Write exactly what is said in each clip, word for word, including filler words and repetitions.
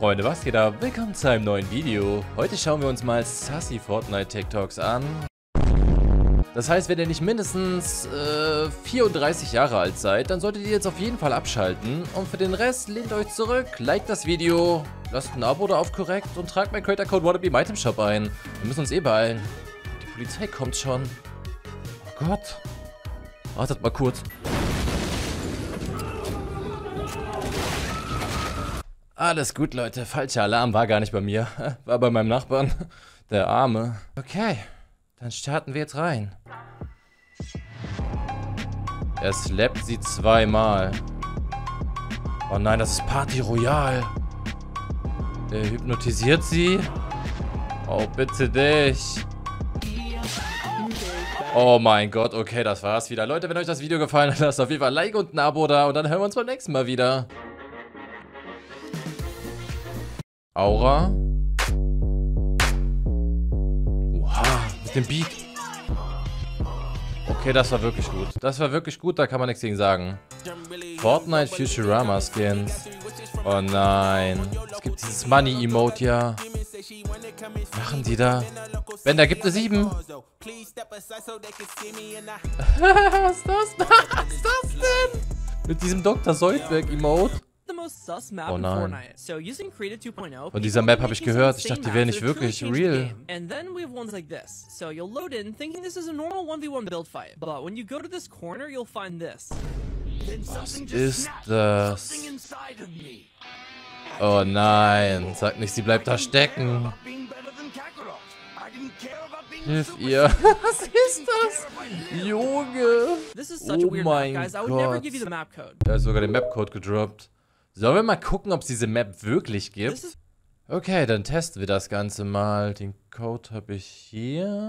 Freunde, was geht ab? Willkommen zu einem neuen Video. Heute schauen wir uns mal sassy Fortnite TikToks an. Das heißt, wenn ihr nicht mindestens äh, vierunddreißig Jahre alt seid, dann solltet ihr jetzt auf jeden Fall abschalten. Und für den Rest lehnt euch zurück, liked das Video, lasst ein Abo da auf korrekt und tragt meinen Creator-Code Wannabe im Itemshop ein. Wir müssen uns eh beeilen. Die Polizei kommt schon. Oh Gott. Wartet mal kurz. Alles gut, Leute. Falscher Alarm war gar nicht bei mir. War bei meinem Nachbarn. Der Arme. Okay, dann starten wir jetzt rein. Er slappt sie zweimal. Oh nein, das ist Party Royale. Er hypnotisiert sie. Oh, bitte dich. Oh mein Gott, okay, das war's wieder. Leute, wenn euch das Video gefallen hat, lasst auf jeden Fall ein Like und ein Abo da. Und dann hören wir uns beim nächsten Mal wieder. Aura. Oha, mit dem Beat. Okay, das war wirklich gut. Das war wirklich gut, da kann man nichts gegen sagen. Fortnite Futurama Skins. Oh nein. Es gibt dieses Money-Emote, ja. Was machen die da? Ben, da gibt es sieben. Was ist das? Was ist das denn? Mit diesem Doktor Soldberg-Emote. Oh nein. Von dieser Map habe ich gehört. Ich dachte, die wäre nicht wirklich real. Was ist das? Oh nein. Sag nicht, sie bleibt da stecken. Hilf ihr. Was ist das? Junge. Oh mein Gott. Er hat sogar den Mapcode gedroppt. Sollen wir mal gucken, ob es diese Map wirklich gibt? Okay, dann testen wir das Ganze mal. Den Code habe ich hier.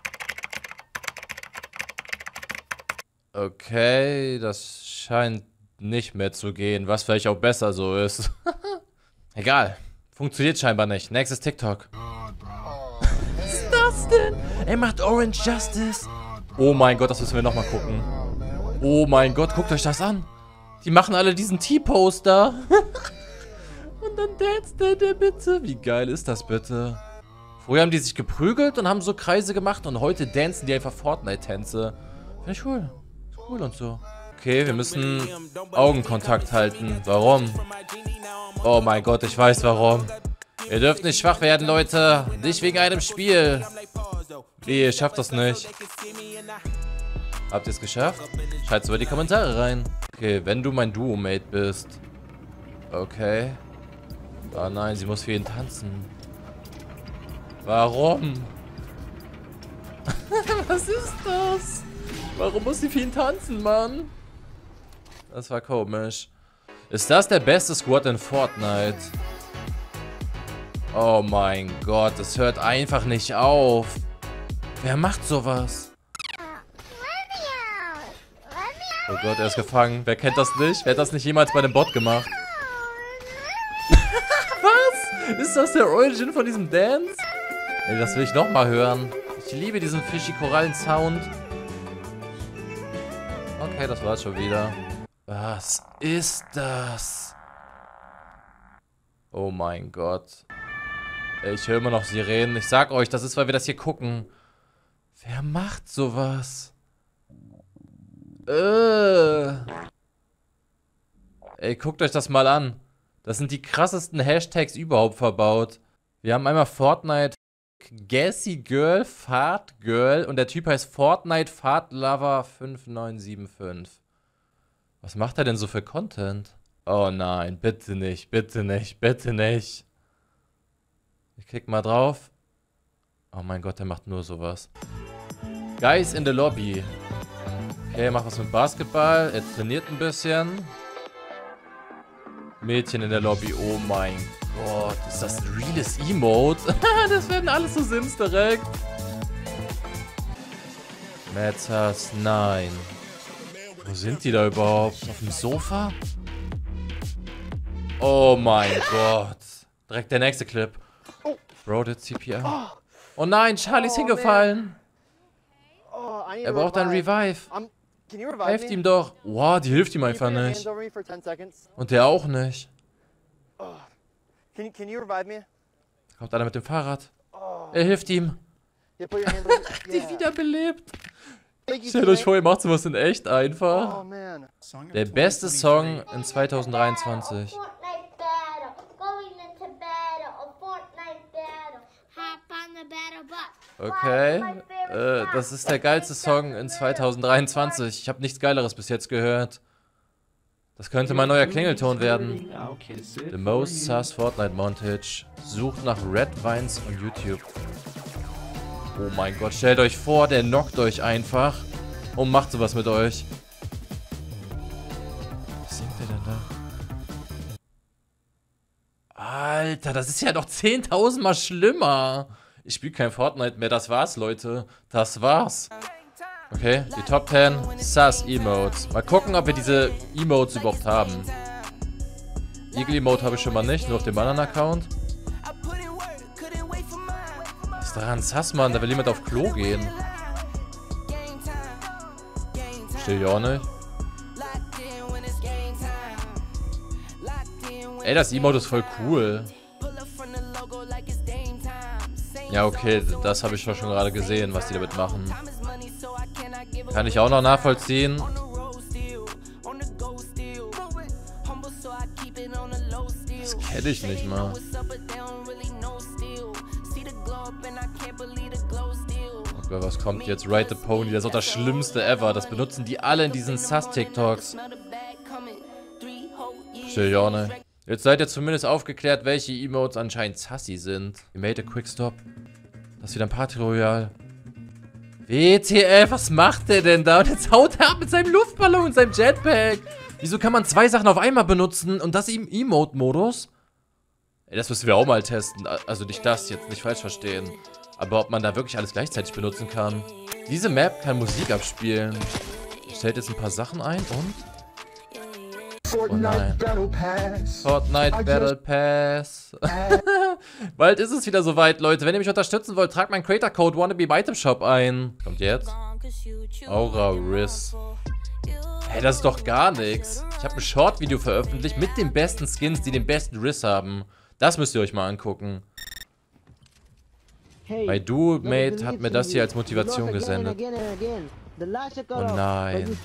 Okay, das scheint nicht mehr zu gehen, was vielleicht auch besser so ist. Egal, funktioniert scheinbar nicht. Nächstes TikTok. Was ist das denn? Er macht Orange Justice. Oh mein Gott, das müssen wir nochmal gucken. Oh mein Gott, guckt euch das an. Die machen alle diesen T-Poster. Und dann danzt der, der bitte. Wie geil ist das bitte? Früher haben die sich geprügelt und haben so Kreise gemacht. Und heute dancen die einfach Fortnite-Tänze. Finde ich cool. Ist cool und so. Okay, wir müssen Augenkontakt halten. Warum? Oh mein Gott, ich weiß warum. Ihr dürft nicht schwach werden, Leute. Nicht wegen einem Spiel. Wie, ihr schafft das nicht. Habt ihr es geschafft? Schreibt es über die Kommentare rein. Okay, wenn du mein Duo-Mate bist. Okay. Oh nein, sie muss für ihn tanzen. Warum? Was ist das? Warum muss sie für ihn tanzen, Mann? Das war komisch. Ist das der beste Squad in Fortnite? Oh mein Gott, das hört einfach nicht auf. Wer macht sowas? Oh Gott, er ist gefangen. Wer kennt das nicht? Wer hat das nicht jemals bei einem Bot gemacht? Was? Ist das der Origin von diesem Dance? Ey, das will ich nochmal hören. Ich liebe diesen Fischi-Korallen-Sound. Okay, das war's schon wieder. Was ist das? Oh mein Gott. Ey, ich höre immer noch Sirenen. Ich sag euch, das ist, weil wir das hier gucken. Wer macht sowas? Äh. Ey, guckt euch das mal an. Das sind die krassesten Hashtags überhaupt verbaut. Wir haben einmal Fortnite Gassy Girl, Fart Girl und der Typ heißt Fortnite Fart Lover fünf neun sieben fünf. Was macht er denn so für Content? Oh nein, bitte nicht, bitte nicht, bitte nicht. Ich klick mal drauf. Oh mein Gott, der macht nur sowas. Guys in the Lobby. Okay, er macht was mit Basketball. Er trainiert ein bisschen. Mädchen in der Lobby. Oh mein Gott. Ist das ein reales Emote? Das werden alles so Sims direkt. Metas, nein. Wo sind die da überhaupt? Auf dem Sofa? Oh mein Gott. Direkt der nächste Clip. Bro, der C P R. Oh nein, Charlie ist hingefallen. Er braucht ein Revive. Helft ihm doch. Wow, die hilft ihm einfach nicht. Und der auch nicht. Can, can you revive me? Da kommt einer mit dem Fahrrad. Oh. Er hilft ihm. Yeah, put your hands on Die yeah. wiederbelebt. Thank you, Stellt euch teammate. vor, ihr macht sowas in echt einfach. Oh, man. Der beste Song in zwanzig dreiundzwanzig. Okay, äh, das ist der geilste Song in zwanzig dreiundzwanzig. Ich habe nichts Geileres bis jetzt gehört. Das könnte mein neuer Klingelton werden. The Most Sus Fortnite Montage. Sucht nach Red Vines on YouTube. Oh mein Gott, stellt euch vor, der knockt euch einfach und macht sowas mit euch. Was singt der denn da? Alter, das ist ja doch zehntausend Mal schlimmer. Ich spiele kein Fortnite mehr, das war's, Leute. Das war's. Okay, die Top zehn Sus Emotes. Mal gucken, ob wir diese Emotes überhaupt haben. Eagle Emote habe ich schon mal nicht, nur auf dem anderen Account. Was ist daran Sus, Mann? Da will jemand auf Klo gehen. Verstehe ich auch nicht. Ey, das Emote ist voll cool. Ja, okay, das habe ich schon gerade gesehen, was die damit machen. Kann ich auch noch nachvollziehen. Das kenne ich nicht mal. Oh Gott, was kommt jetzt? Ride the Pony, das ist doch das Schlimmste ever. Das benutzen die alle in diesen Sus-TikToks. Verstehe ich auch nicht. Jetzt seid ihr zumindest aufgeklärt, welche Emotes anscheinend sassy sind. You made a quick stop. Das ist wieder ein Party Royale. W T F, was macht der denn da? Und jetzt haut er ab mit seinem Luftballon und seinem Jetpack. Wieso kann man zwei Sachen auf einmal benutzen und das im Emote-Modus? Ey, das müssen wir auch mal testen. Also nicht das, jetzt nicht falsch verstehen. Aber ob man da wirklich alles gleichzeitig benutzen kann. Diese Map kann Musik abspielen. Stellt jetzt ein paar Sachen ein und... Oh nein. Fortnite Battle Pass. Bald ist es wieder soweit, Leute. Wenn ihr mich unterstützen wollt, tragt meinen Creator-Code Wannabe im Item Shop ein. Kommt jetzt. Aura Riss. Hey, das ist doch gar nichts. Ich habe ein Short-Video veröffentlicht mit den besten Skins, die den besten Riss haben. Das müsst ihr euch mal angucken. Mein Duo-Mate hat mir das hier als Motivation gesendet. Oh nein.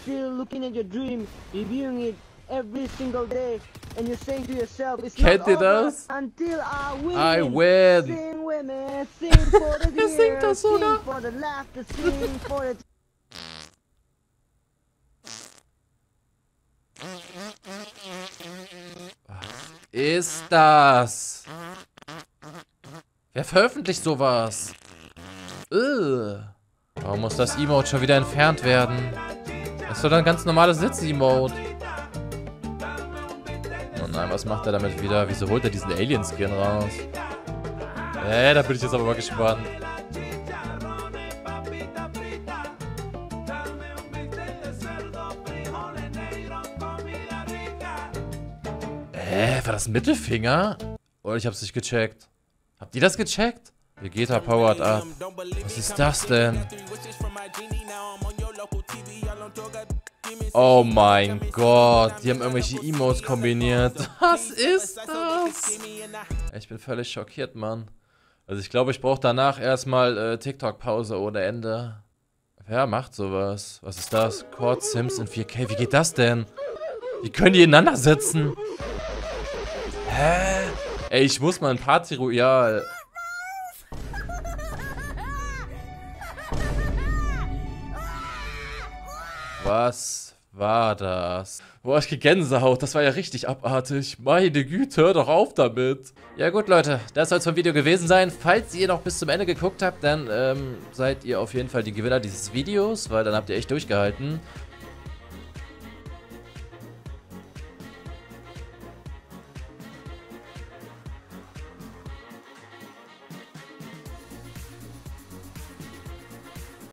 Every single day, and you're saying to yourself, it's Kennt ihr das? Until I win. I win. Sing with me, sing for the Er singt das sogar. sing for the laughter, sing for the... Was ist das? Wer veröffentlicht sowas? Ugh. Warum muss das Emote schon wieder entfernt werden? Das ist doch ein ganz normales Sitz-Emote. Oh nein, was macht er damit wieder? Wieso holt er diesen Alien-Skin raus? Äh, da bin ich jetzt aber mal gespannt. Äh, war das ein Mittelfinger? Oder ich hab's nicht gecheckt. Habt ihr das gecheckt? Vegeta powered up. Was ist das denn? Oh mein Gott, die haben irgendwelche Emotes kombiniert. Was ist das? Ich bin völlig schockiert, Mann. Also ich glaube, ich brauche danach erstmal äh, TikTok-Pause ohne Ende. Wer macht sowas? Was ist das? Cord Sims in vier K. Wie geht das denn? Wie können die ineinander sitzen? Hä? Ey, ich muss mal ein Party Royale. Was war das? Boah, ich krieg Gänsehaut. Das war ja richtig abartig. Meine Güte, hör doch auf damit. Ja gut, Leute. Das soll es vom Video gewesen sein. Falls ihr noch bis zum Ende geguckt habt, dann ähm, seid ihr auf jeden Fall die Gewinner dieses Videos, weil dann habt ihr echt durchgehalten.